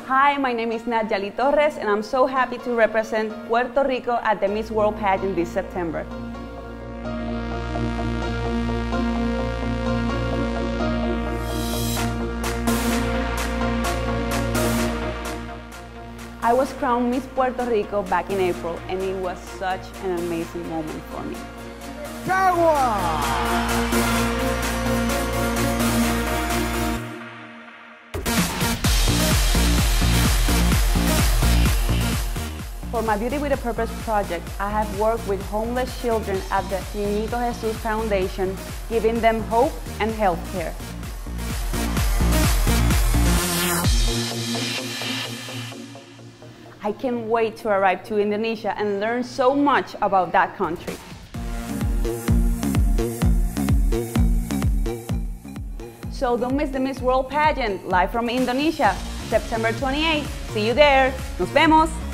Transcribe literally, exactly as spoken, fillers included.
Hi, my name is Nadyalee Torres, and I'm so happy to represent Puerto Rico at the Miss World pageant this September. I was crowned Miss Puerto Rico back in April, and it was such an amazing moment for me. For my Beauty with a Purpose project, I have worked with homeless children at the Niñito Jesus Foundation, giving them hope and health care. I can't wait to arrive to Indonesia and learn so much about that country. So don't miss the Miss World pageant live from Indonesia, September twenty-eighth. See you there. Nos vemos.